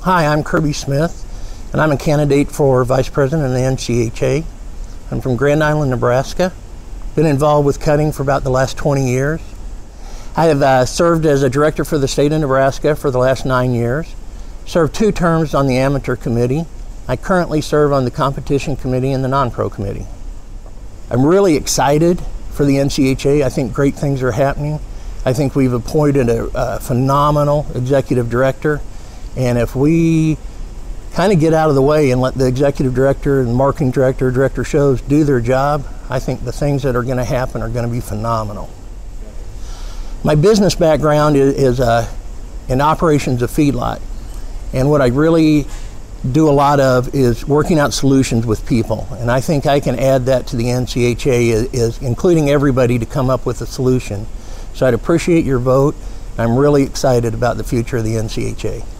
Hi, I'm Kirby Smith, and I'm a candidate for Vice President of the NCHA. I'm from Grand Island, Nebraska. Been involved with cutting for about the last 20 years. I have served as a director for the state of Nebraska for the last 9 years. Served 2 terms on the amateur committee. I currently serve on the competition committee and the non-pro committee. I'm really excited for the NCHA. I think great things are happening. I think we've appointed a phenomenal executive director. And if we kind of get out of the way and let the executive director and marketing director, director shows do their job, I think the things that are going to happen are going to be phenomenal. My business background is in operations of feedlot. And what I really do a lot of is working out solutions with people. And I think I can add that to the NCHA, is including everybody to come up with a solution. So I'd appreciate your vote. I'm really excited about the future of the NCHA.